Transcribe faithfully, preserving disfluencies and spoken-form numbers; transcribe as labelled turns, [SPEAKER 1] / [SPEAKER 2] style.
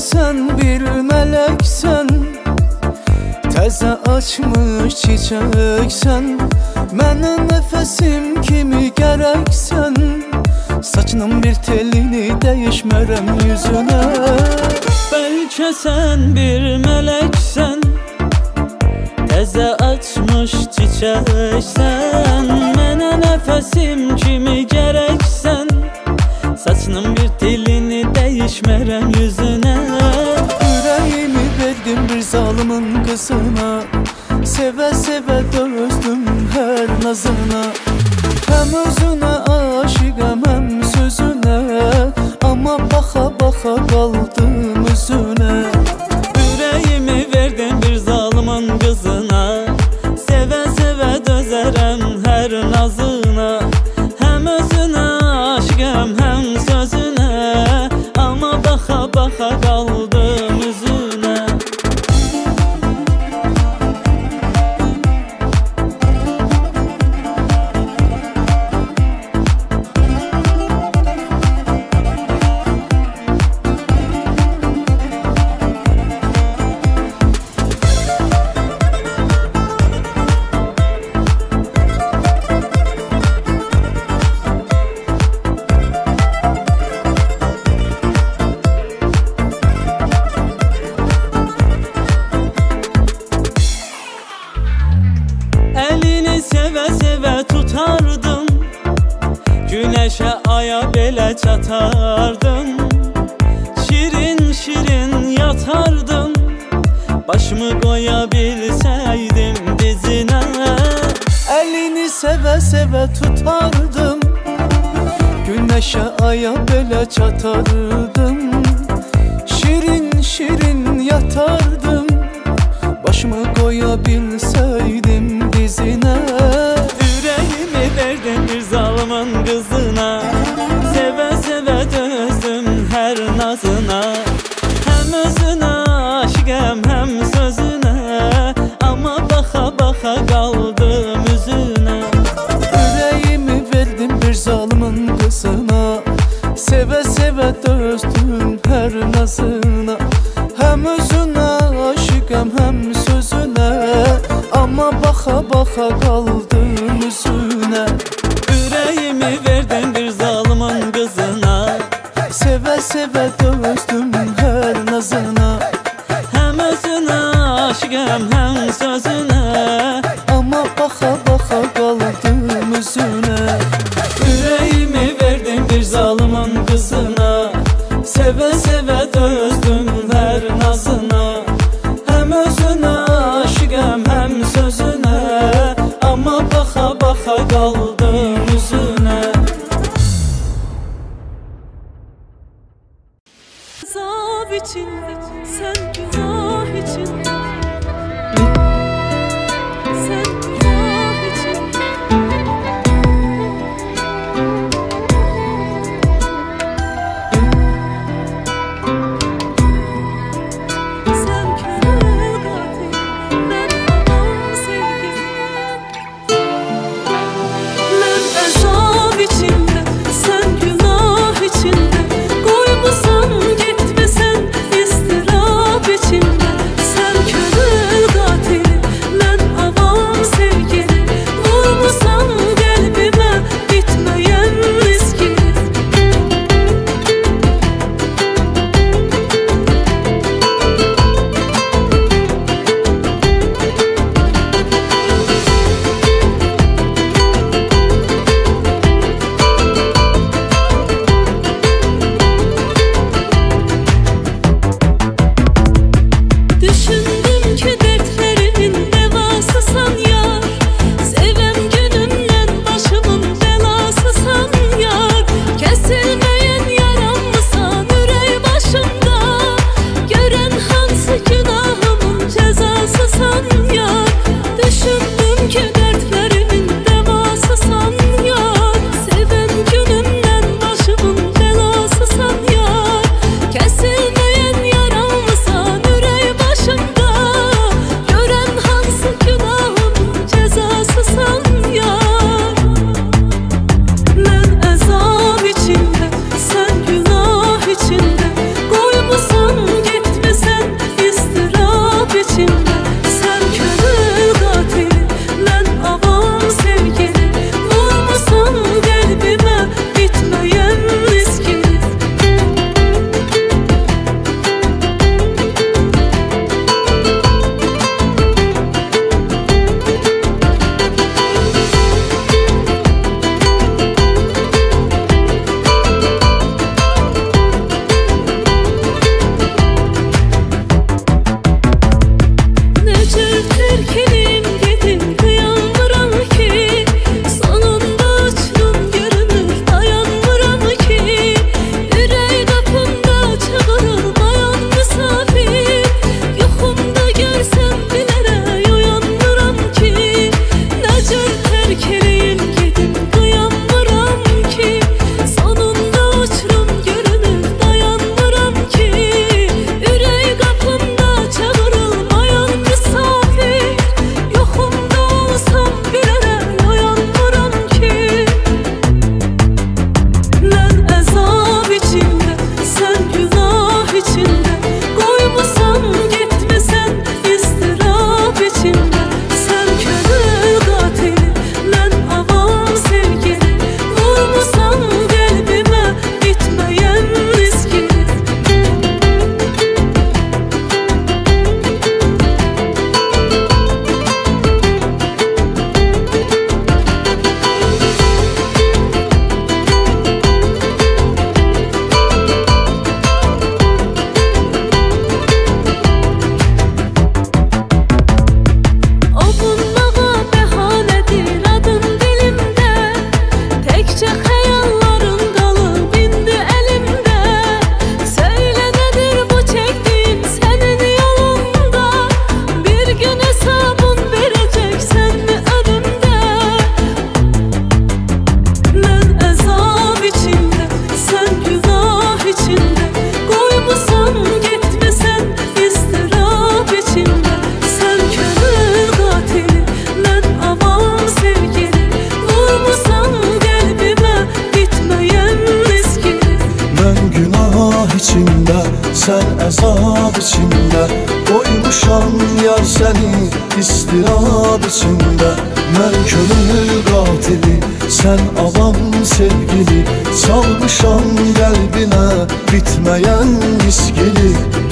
[SPEAKER 1] sen bir meleksen, təzə açmış çiçəksən, mənə nəfəsim kimi gərəksən. Saçının bir telini dəyişmərəm yüzünə.
[SPEAKER 2] Bəlkə sən bir meleksen, təzə açmış çiçəksən, mənə nəfəsim kimi gərəksən. Saçının bir telini dəyişmərəm yüzünə.
[SPEAKER 1] Ürəyimi verdim bir zalımın qızına, sevə-sevə dözdüm hər nazına. Həm özünə aşiqəm, həm sözünə, amma baxa-baxa qaldım üzünə.
[SPEAKER 2] Ürəyimi verdim bir zalımın qızına, sevə-sevə dözərəm hər nazına. Həm özünə aşiqəm, həm sözünə, amma baxa-baxa qaldım üzünə. Əlini sevə-sevə tutardım, güneşə aya belə çatardım. Şirin-şirin yatardım, başımı qoya bilsəydim dizinə.
[SPEAKER 1] Əlini sevə-sevə tutardım, güneşə aya belə çatardım. Şirin-şirin yatardım, başımı qoya bilsəydim dizinə.
[SPEAKER 2] Ürəyimi verdim bir zalımın qızına, sevə-sevə dözdüm hər nazına. Həm özünə aşiqəm, həm sözünə, amma baxa-baxa qaldım üzünə.
[SPEAKER 1] Ürəyimi verdim bir zalımın qızına, sevə-sevə dözdüm hər nazına. Həm özünə aşiqəm, həm sözünə, amma baxa-baxa qaldım üzünə.
[SPEAKER 2] Ürəyimi verdim bir zalımın qızına,
[SPEAKER 1] sevə-sevə dözdüm hər nazına.
[SPEAKER 2] həm özünə aşiqəm, həm sözünə,
[SPEAKER 1] amma baxa-baxa qaldım üzünə.
[SPEAKER 2] ürəyimi verdim bir zalımın qızına, sevə-sevə dözdüm hər nazına. Həm özünə aşiqəm, həm sözünə, amma baxa-baxa qaldım üzünə.
[SPEAKER 3] Zab için, sen günah için. Salmışam yar səni istirab içində. Mən könül qatili, sən avam sevgili. Salmışam qəlbinə bitməyən miskili.